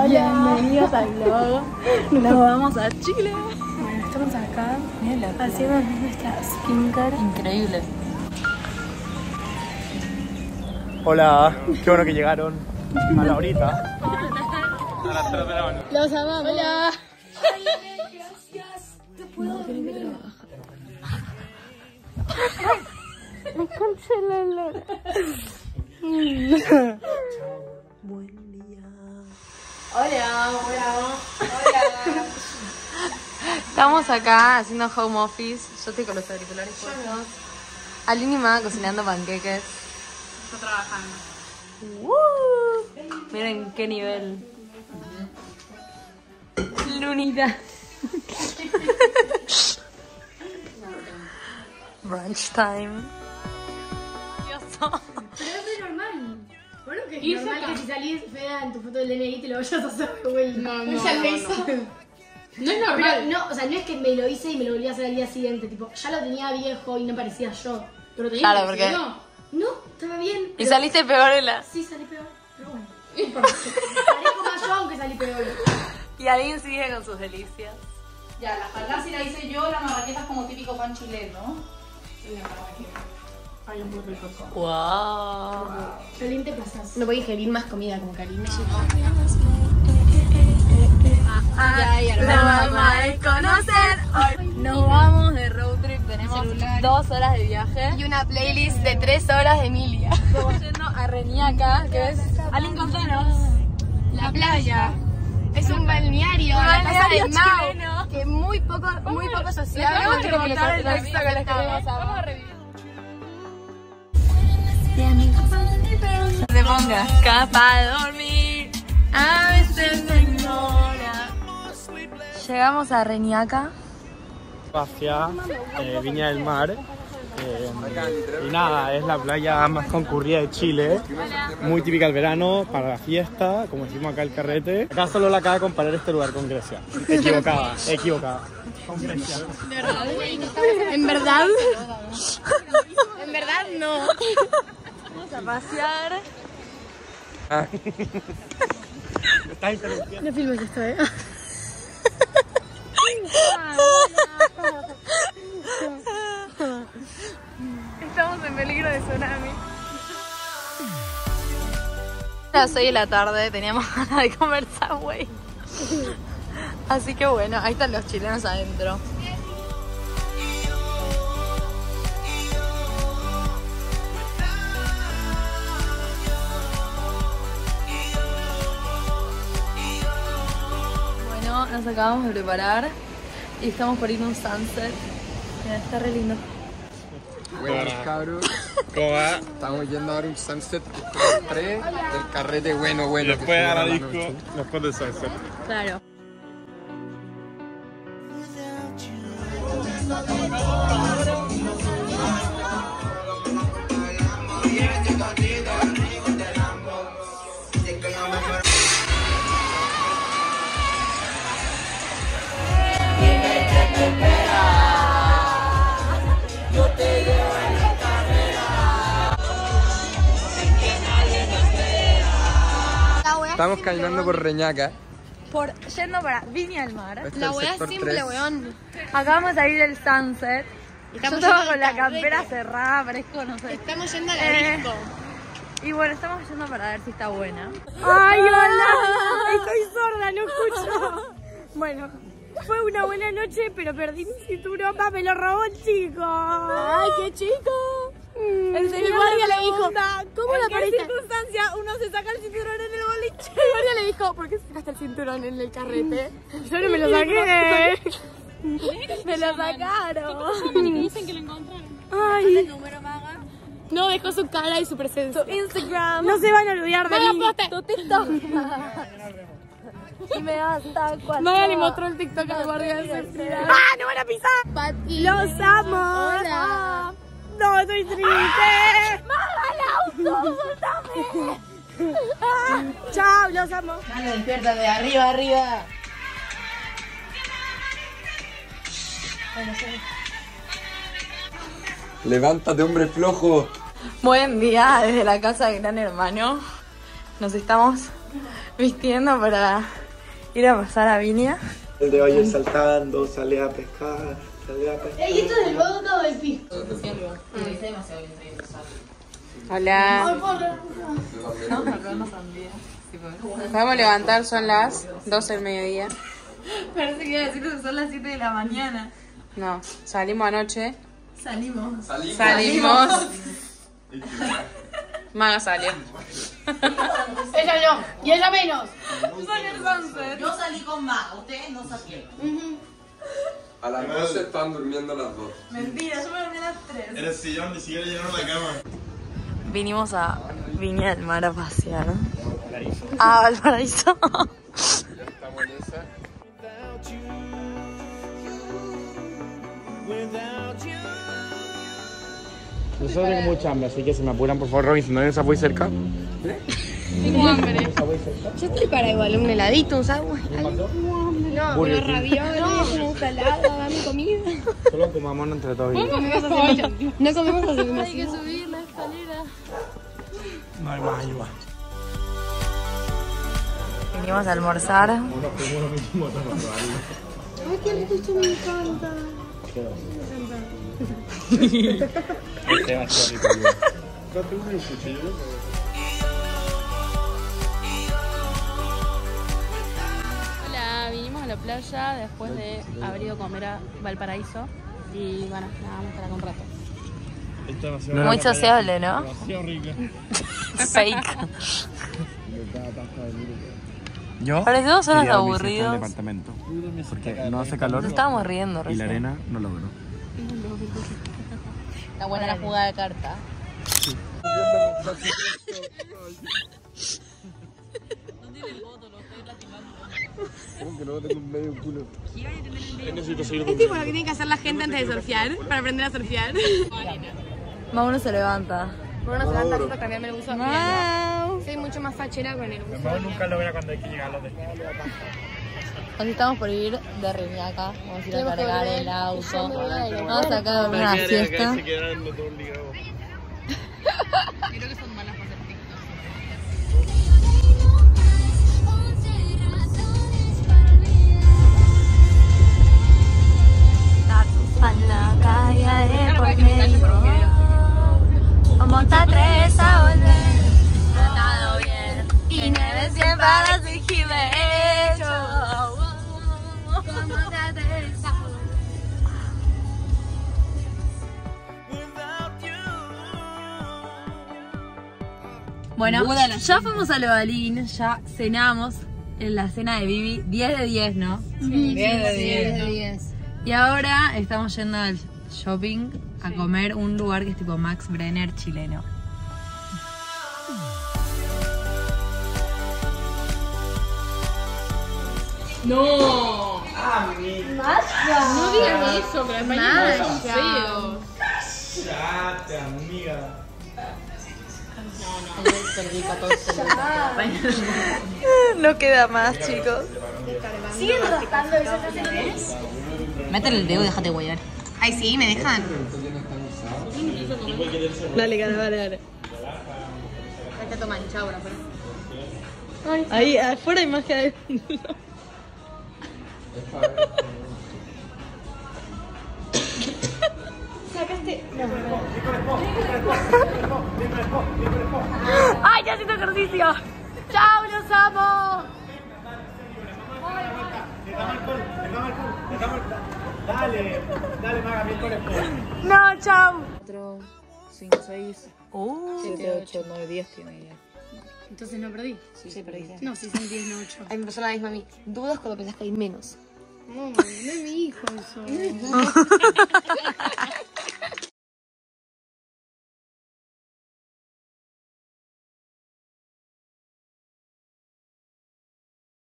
Bienvenidos al vlog. Nos vamos a Chile. Bueno, estamos acá haciendo nuestra skincare. Increíble. Hola, qué bueno que llegaron a la horita. A las 3 de la mañana. Los amamos. Hola. Me cancela el olor. Buen día. Hola. Estamos acá haciendo home office. Yo estoy con los auriculares puestos. Aline y Maga cocinando panqueques. Yo trabajando. Miren qué nivel. Lunita. Brunch time. Pero es normal. Bueno, que es normal que si salís fea en tu foto del DNI te lo vayas a hacer de vuelta. No. No es normal. Pero no, o sea, no es que me lo hice y me lo volví a hacer al día siguiente. Tipo, ya lo tenía viejo y no parecía yo. Pero te Claro, porque... No, estaba bien. Y saliste peor en la... Sí, salí peor. Pero bueno. No importa. Salí como yo, aunque salí peor. Y Aline sigue con sus delicias. Ya, la falda sí la hice yo, la marraqueta es como típico pan chileno. Y la marraqueta. Ay, un poco rico. Wow. Jolín, te pasas. No voy a ingerir más comida como Karina. Lo vamos a conocer hoy. Nos vamos de road trip. Tenemos 2 horas de viaje. Y una playlist de 3 horas de Emilia. Estamos yendo a Reñaca, que es... Aline, contanos. La playa. Es un balneario, la casa de Mao, chileno. que muy poco sociable. Tenemos que contar el texto que les queremos a Se ponga capa a dormir, a veces me ignora. Llegamos a Reñaca. Hacia Viña del Mar. Y nada, es la playa más concurrida de Chile. Muy típica del verano, para la fiesta, como decimos acá el carrete. Acá solo la acaba de comparar este lugar con Grecia. Equivocada. Con Grecia. ¿En verdad? En verdad no. Vamos a pasear. Me estás interrumpiendo. No filmes esto, Estamos en peligro de tsunami. A las 6 de la tarde teníamos ganas de comer Subway. Así que bueno, ahí están los chilenos adentro. Bueno, nos acabamos de preparar y estamos por ir a un sunset. Mira, está re lindo. Buenas, cabros. ¿Cómo va? Estamos yendo a ver un sunset pre del carrete bueno. Después a la disco, después del sunset. Claro. Estamos caminando por Reñaca. Yendo para Viña del Mar. Este La es el weá es sector simple, 3. weón. Acabamos de ir del sunset. Yo Estamos estaba yendo con la al carrete. campera cerrada, parezco, no sé. Estamos yendo a la disco. Y bueno, estamos yendo para ver si está buena. ¡Ay, hola! Estoy sorda, no escucho. Bueno, fue una buena noche, pero perdí mi cinturón. Me lo robó el chico. ¡Ay, qué chico! El guardia le dijo, ¿cómo la perdiste? ¿En qué circunstancia uno se saca el cinturón en el boliche? El guardia le dijo, ¿por qué sacaste el cinturón en el carrete? Yo no me lo saqué. Me lo sacaron. Y me dicen que lo encontraron. Ay. ¿El número, Maga? No dejó su cara y su presencia. Su Instagram. No se van a olvidar de mí. Tu TikTok. Y me hasta cuando... Maga le mostró el TikTok al guardia de seguridad. ¡Ah, no van a pisar! ¡Los amo! Hola. No, estoy triste. ¡Maga el auto! ¡Soltame! Chao, los amo. Dale, despierta de arriba, arriba. Levántate, hombre flojo. Buen día desde la casa de Gran Hermano. Nos estamos vistiendo para ir a pasar a Viña. El de hoy es saltando, sale a pescar, sale a pescar. ¿Y esto es del bodo o del pisco? Hola. Vamos a levantar, son las 12 del mediodía. Parece que iba a decir que son las 7 de la mañana. No, salimos anoche. Salimos. Salimos. Maga salió. Ella no, y ella menos. Yo salí con Maga, ustedes no salieron. A las 12 están durmiendo las dos. Mentira, yo me dormí a las 3. En el sillón ni siquiera llegaron a la cama. Vinimos a Viña del Mar a pasear. A Valparaíso. Ya estamos en esa. Yo solo tengo mucha hambre, así que se me apuran, por favor, Robinson, ¿no hay un Subway cerca? Tengo hambre. Yo estoy para igual, un heladito, un sándwich. No, Burger pero King. ravioles, una ensalada, dame comida. Solo comamos entre todos. No comemos así. Hay que subir la escalera. No hay más, hay más. Vinimos a almorzar. Ay, qué rico, esto me encanta. Demasiado rico. Hola, vinimos a la playa después de haber ido a comer a Valparaíso y bueno, nada, vamos a estar acá un rato. Muy sociable, ¿no? Demasiado rico. Fake. Yo Parecemos unos quería dormir aburridos. en el departamento porque no hace calor Nos estábamos riendo y recién. la arena no logró. Está buena la jugada de carta. ¿Cómo que no tengo un medio culo? Es tipo lo que tiene que hacer la gente antes de surfear, para aprender a surfear. Mauro se levanta. Bueno, se levanta para cambiarme el buzo. Mau. Soy mucho más fachera con el buzo. Mamá nunca logra cuando hay que llegar a los destinos. Nos estamos por ir de Reñaca. Vamos a ir a cargar el auto. Vamos a sacar una Acá siesta. se quedaron los dos ligados. Creo que son malas para hacer TikTok. En la calle por medio. Como está tres a volver. Tratado bien. Y nieve siempre para exigirme hecho. Bueno, ya fuimos a Lobalín, ya cenamos en la cena de Vivi, 10 de 10, ¿no? 10 de 10. Y ahora estamos yendo al shopping a comer un lugar que es tipo Max Brenner chileno. No. No digan eso, que las mañanas son feos. Chate, amiga. No queda más, chicos. ¿Siguen rascando esas canciones? Métele el dedo y déjate guayar. Ay, sí, me dejan. Dale, dale. Está todo manchado, pero. Ahí afuera hay más que adentro. Sacaste. ¡Ay, ya siento ejercicio! ¡Chao, los amo! Dale, Maga, bien con el pollo. No, chao. 4, 5, 6. 7, 8, 9, 10 tiene ya. Entonces no perdí. Sí, perdiste. No, si son 10, no 8. A mí me pasó la misma a mí. Dudas cuando pensás que hay menos. No, no es mi hijo eso.